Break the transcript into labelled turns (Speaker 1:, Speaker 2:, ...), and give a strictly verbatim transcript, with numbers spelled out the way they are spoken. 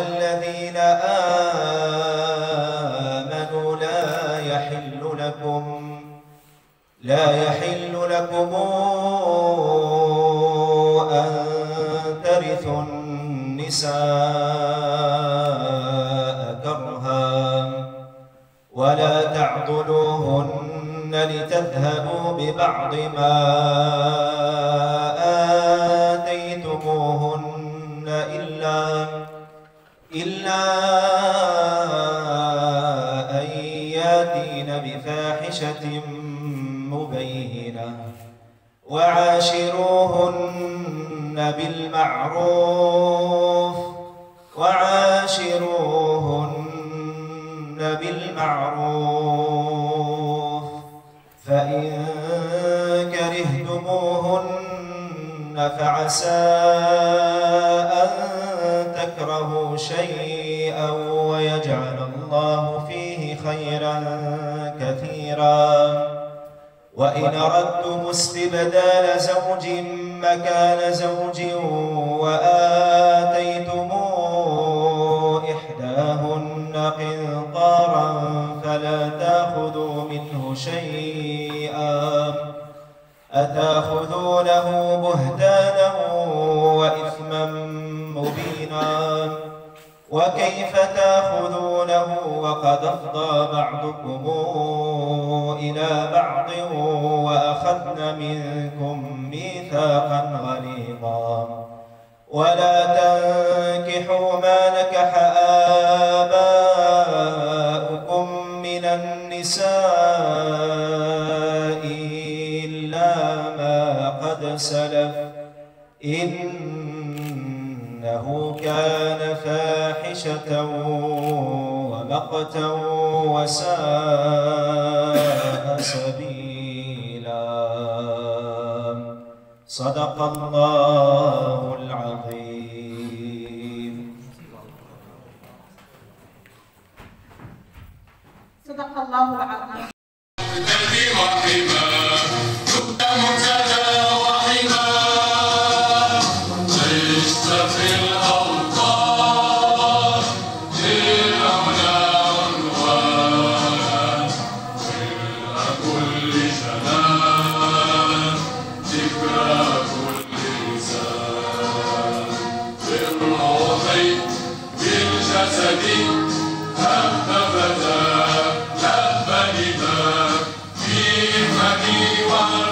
Speaker 1: الذين آمنوا لا يحل لكم لا يحل لكم أن ترثوا النساء كرها ولا تعضلوهن لتذهبوا ببعض ما آتيتموهن إلا إلا أن ياتين بفاحشة مبينة وعاشروهن بالمعروف وعاشروهن بالمعروف فإن كرهتموهن فعسى أن تكرهوا شيئا ويجعل الله فيه خيرا كثيرا وإن أردتم استبدال زوج مكان زوج وآتيتم إحداهن قنطارا فلا تأخذوا منه شيئا أتأخذونه بهتانا وإثما مبينا وكيف تأخذونه وقد أفضى بعضكم إلى بعض وأخذن منكم ميثاقا غليظا ولا تنكحوا ما نكح آباؤكم من النساء إلا ما قد سلف إنه كان فاحشة ومقتا وساء سبيلا. صدق الله العظيم.
Speaker 2: صدق الله العظيم.
Speaker 3: هب فتى لب نداء في فمي